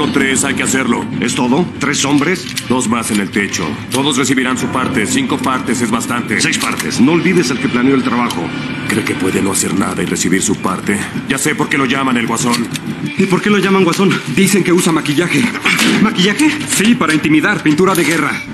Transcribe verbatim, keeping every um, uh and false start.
Solo tres, hay que hacerlo. ¿Es todo? ¿Tres hombres? Dos más en el techo. Todos recibirán su parte. Cinco partes es bastante. Seis partes. No olvides al que planeó el trabajo. ¿Cree que puede no hacer nada y recibir su parte? Ya sé por qué lo llaman el Guasón. ¿Y por qué lo llaman Guasón? Dicen que usa maquillaje. ¿Maquillaje? Sí, para intimidar, pintura de guerra.